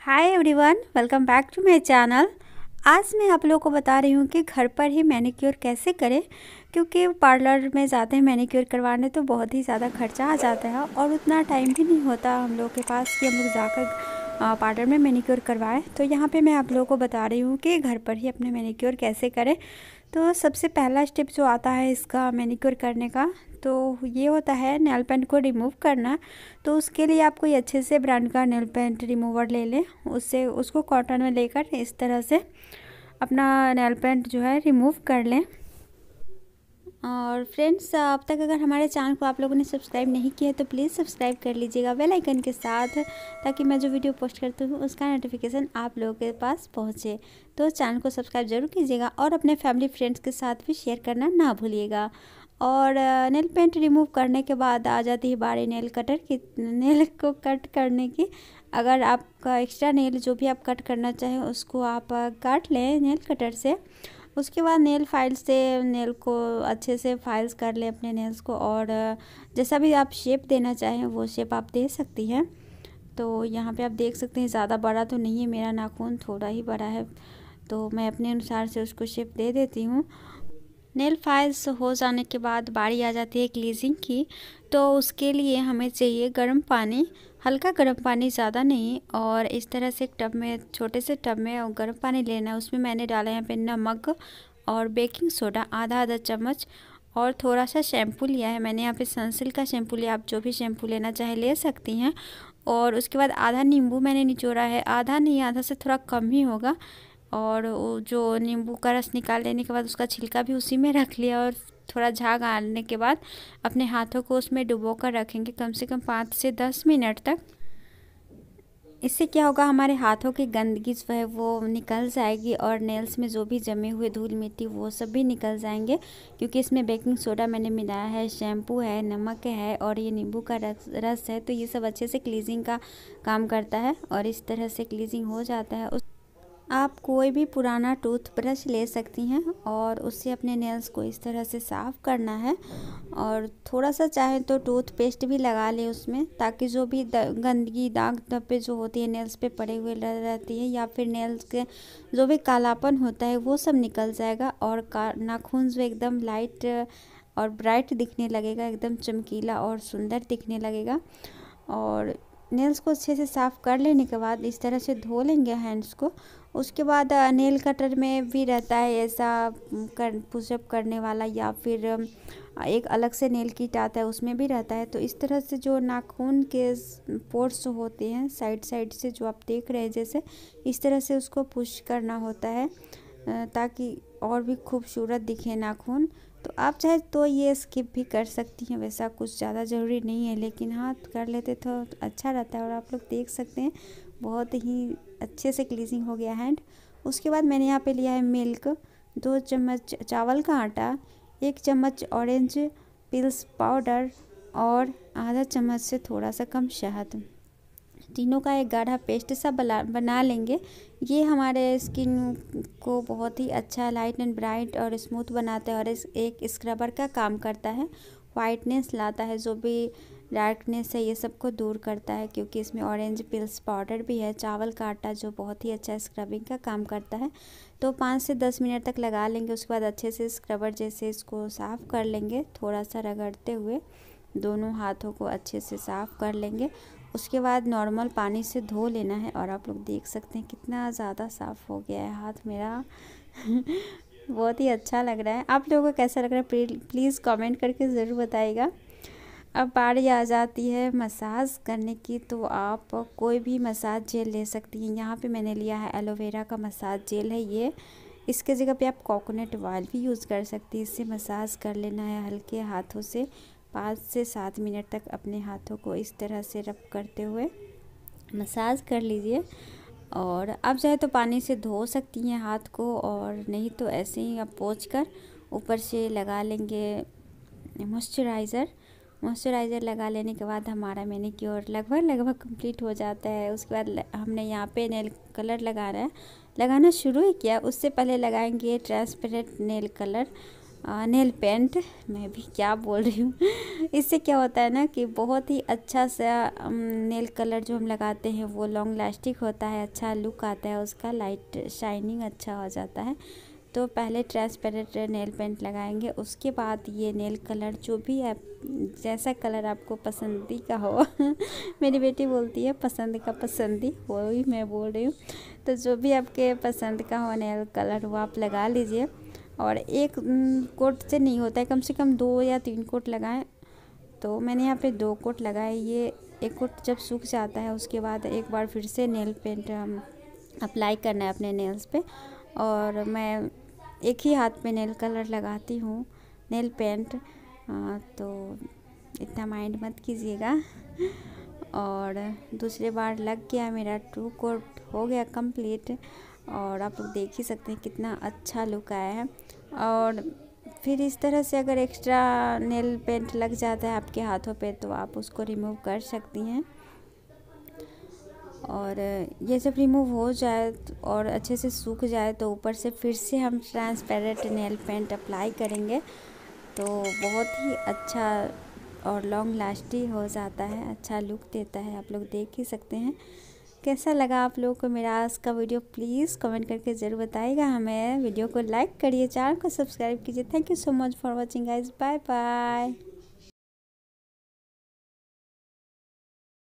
Hi everyone, welcome back to my channel. आज मैं आप लोगों को बता रही हूँ कि घर पर ही मैनीक्योर कैसे करें, क्योंकि पार्लर में जाते हैं मैनीक्योर करवाने तो बहुत ही ज़्यादा खर्चा आ जाता है और उतना टाइम भी नहीं होता हम लोग के पास कि हम लोग जाकर पार्लर में मैनीक्योर करवाएं। तो यहाँ पे मैं आप लोगों को बता रही हूँ कि घर पर ही अपने मैनीक्योर कैसे करें। तो सबसे पहला स्टेप जो आता है इसका मैनीक्योर करने का, तो ये होता है नेल पेंट को रिमूव करना। तो उसके लिए आप कोई अच्छे से ब्रांड का नेल पेंट रिमूवर ले लें, उससे उसको कॉटन में लेकर इस तरह से अपना नेल पेंट जो है रिमूव कर लें। और फ्रेंड्स, अब तक अगर हमारे चैनल को आप लोगों ने सब्सक्राइब नहीं किया है तो प्लीज़ सब्सक्राइब कर लीजिएगा बेल आइकन के साथ, ताकि मैं जो वीडियो पोस्ट करती हूँ उसका नोटिफिकेशन आप लोगों के पास पहुँचे। तो चैनल को सब्सक्राइब जरूर कीजिएगा और अपने फैमिली फ्रेंड्स के साथ भी शेयर करना ना भूलिएगा। और नेल पेंट रिमूव करने के बाद आ जाती है बारी नेल कटर की, नेल को कट करने की। अगर आपका एक्स्ट्रा नेल जो भी आप कट करना चाहें उसको आप काट लें नेल कटर से। उसके बाद नेल फाइल से नेल को अच्छे से फाइल्स कर लें अपने नेल्स को, और जैसा भी आप शेप देना चाहें वो शेप आप दे सकती हैं। तो यहाँ पे आप देख सकते हैं ज़्यादा बड़ा तो नहीं है मेरा नाखून, थोड़ा ही बड़ा है, तो मैं अपने अनुसार से उसको शेप दे देती हूँ। नेल फाइल्स हो जाने के बाद बारी आ जाती है क्लीजिंग की। तो उसके लिए हमें चाहिए गर्म पानी, हल्का गर्म पानी, ज़्यादा नहीं। और इस तरह से एक टब में, छोटे से टब में गर्म पानी लेना है। उसमें मैंने डाला यहाँ पे नमक और बेकिंग सोडा आधा चम्मच, और थोड़ा सा शैम्पू लिया है मैंने यहाँ पे सनसिल्क का शैम्पू लिया। आप जो भी शैम्पू लेना चाहे ले सकती हैं। और उसके बाद आधा नींबू मैंने निचोड़ा है, आधा नहीं, आधा से थोड़ा कम ही होगा। और वो जो नींबू का रस निकाल लेने के बाद उसका छिलका भी उसी में रख लिया, और थोड़ा झाग आने के बाद अपने हाथों को उसमें डुबो कर रखेंगे कम से कम 5 से 10 मिनट तक। इससे क्या होगा, हमारे हाथों की गंदगी जो है वो निकल जाएगी, और नेल्स में जो भी जमे हुए धूल मिट्टी वो सब भी निकल जाएंगे, क्योंकि इसमें बेकिंग सोडा मैंने मिलाया है, शैम्पू है, नमक है और ये नींबू का रस है। तो ये सब अच्छे से क्लीजिंग का काम करता है, और इस तरह से क्लीजिंग हो जाता है। आप कोई भी पुराना टूथब्रश ले सकती हैं और उससे अपने नेल्स को इस तरह से साफ़ करना है। और थोड़ा सा चाहे तो टूथपेस्ट भी लगा लें उसमें, ताकि जो भी गंदगी, दाग धब्बे जो होती है नेल्स पे पड़े हुए रहती है, या फिर नेल्स के जो भी कालापन होता है वो सब निकल जाएगा, और नाखून जो एकदम लाइट और ब्राइट दिखने लगेगा, एकदम चमकीला और सुंदर दिखने लगेगा। और नेल्स को अच्छे से साफ़ कर लेने के बाद इस तरह से धो लेंगे हैंड्स को। उसके बाद नेल कटर में भी रहता है ऐसा पुशअप करने वाला, या फिर एक अलग से नेल किट आता है उसमें भी रहता है। तो इस तरह से जो नाखून के पोर्स होते हैं साइड साइड से, जो आप देख रहे हैं जैसे, इस तरह से उसको पुश करना होता है, ताकि और भी खूबसूरत दिखे नाखून। तो आप चाहे तो ये स्किप भी कर सकती हैं, वैसा कुछ ज़्यादा ज़रूरी नहीं है, लेकिन हाँ कर लेते तो अच्छा रहता है। और आप लोग देख सकते हैं बहुत ही अच्छे से क्लीजिंग हो गया हैंड। उसके बाद मैंने यहाँ पे लिया है मिल्क, 2 चम्मच चावल का आटा, 1 चम्मच ऑरेंज पील्स पाउडर, और आधा चम्मच से थोड़ा सा कम शहद। तीनों का एक गाढ़ा पेस्ट सा बना लेंगे। ये हमारे स्किन को बहुत ही अच्छा, लाइट एंड ब्राइट और स्मूथ बनाता है, और एक स्क्रबर का काम करता है, वाइटनेस लाता है, जो भी डार्कनेस है ये सब को दूर करता है, क्योंकि इसमें ऑरेंज पील्स पाउडर भी है, चावल का आटा जो बहुत ही अच्छा स्क्रबिंग का काम करता है। तो 5 से 10 मिनट तक लगा लेंगे। उसके बाद अच्छे से स्क्रबर जैसे इसको साफ़ कर लेंगे, थोड़ा सा रगड़ते हुए दोनों हाथों को अच्छे से साफ़ कर लेंगे। उसके बाद नॉर्मल पानी से धो लेना है, और आप लोग देख सकते हैं कितना ज़्यादा साफ़ हो गया है हाथ मेरा। बहुत ही अच्छा लग रहा है। आप लोगों को कैसा लग रहा है प्लीज़ कमेंट करके ज़रूर बताइएगा। अब बारी आ जाती है मसाज करने की। तो आप कोई भी मसाज जेल ले सकती हैं। यहाँ पे मैंने लिया है एलोवेरा का मसाज जेल है ये। इसके जगह पे आप कोकोनट ऑयल भी यूज़ कर सकती हैं। इससे मसाज कर लेना है हल्के हाथों से, 5 से 7 मिनट तक अपने हाथों को इस तरह से रब करते हुए मसाज कर लीजिए। और आप चाहे तो पानी से धो सकती हैं हाथ को, और नहीं तो ऐसे ही आप पोंछ कर ऊपर से लगा लेंगे मॉइस्चराइज़र लगा लेने के बाद हमारा मैनीक्योर लगभग कंप्लीट हो जाता है। उसके बाद हमने यहाँ पे नेल कलर लगाना शुरू ही किया। उससे पहले लगाएंगे transparent nail colour, nail paint, मैं भी क्या बोल रही हूँ। इससे क्या होता है ना कि बहुत ही अच्छा सा नेल कलर जो हम लगाते हैं वो लॉन्ग लास्टिक होता है, अच्छा लुक आता है उसका, लाइट शाइनिंग अच्छा हो जाता है। तो पहले ट्रांसपेरेंट नेल पेंट लगाएंगे, उसके बाद ये नेल कलर जो भी आप जैसा कलर आपको पसंदी का हो मेरी बेटी बोलती है पसंद का पसंदी, वही मैं बोल रही हूँ। तो जो भी आपके पसंद का हो नेल कलर वो आप लगा लीजिए। और एक कोट से नहीं होता है, कम से कम 2 या 3 कोट लगाएं। तो मैंने यहाँ पे 2 कोट लगाए। ये एक कोट जब सूख जाता है उसके बाद एक बार फिर से नेल पेंट अप्लाई करना है अपने नेल्स पे। और मैं एक ही हाथ पे नेल कलर लगाती हूँ, नेल पेंट, तो इतना माइंड मत कीजिएगा। और दूसरे बार लग गया मेरा 2 कोट हो गया कंप्लीट। और आप लोग देख ही सकते हैं कितना अच्छा लुक आया है। और फिर इस तरह से अगर एक्स्ट्रा नेल पेंट लग जाता है आपके हाथों पे तो आप उसको रिमूव कर सकती हैं। और ये जब रिमूव हो जाए और अच्छे से सूख जाए तो ऊपर से फिर से हम ट्रांसपेरेंट नेल पेंट अप्लाई करेंगे तो बहुत ही अच्छा और लॉन्ग लास्टिंग हो जाता है, अच्छा लुक देता है। आप लोग देख ही सकते हैं। कैसा लगा आप लोगों को मेरा आज का वीडियो, प्लीज़ कमेंट करके ज़रूर बताइएगा हमें। वीडियो को लाइक करिए, चैनल को सब्सक्राइब कीजिए। Thank you so much for watching guys, bye bye.